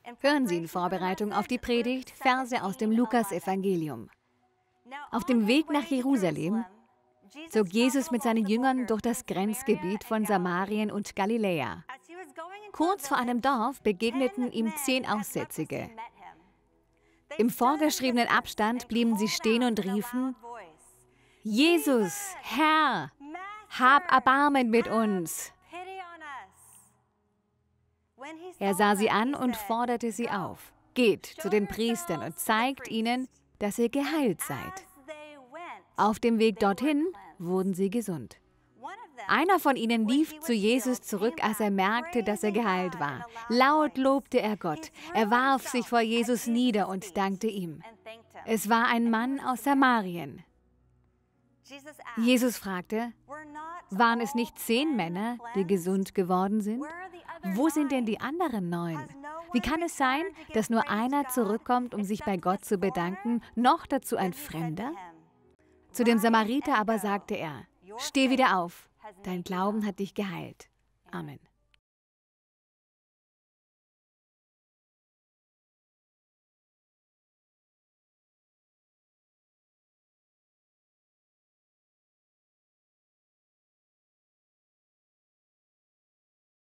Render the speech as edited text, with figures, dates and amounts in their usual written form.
Hören Sie in Vorbereitung auf die Predigt Verse aus dem Lukasevangelium. Auf dem Weg nach Jerusalem zog Jesus mit seinen Jüngern durch das Grenzgebiet von Samarien und Galiläa. Kurz vor einem Dorf begegneten ihm 10 Aussätzige. Im vorgeschriebenen Abstand blieben sie stehen und riefen: Jesus, Herr, hab Erbarmen mit uns. Er sah sie an und forderte sie auf: Geht zu den Priestern und zeigt ihnen, dass ihr geheilt seid. Auf dem Weg dorthin wurden sie gesund. Einer von ihnen lief zu Jesus zurück, als er merkte, dass er geheilt war. Laut lobte er Gott. Er warf sich vor Jesus nieder und dankte ihm. Es war ein Mann aus Samarien. Jesus fragte: Waren es nicht 10 Männer, die gesund geworden sind? Wo sind denn die anderen 9? Wie kann es sein, dass nur einer zurückkommt, um sich bei Gott zu bedanken, noch dazu ein Fremder? Zu dem Samariter aber sagte er: Steh wieder auf, dein Glauben hat dich geheilt. Amen.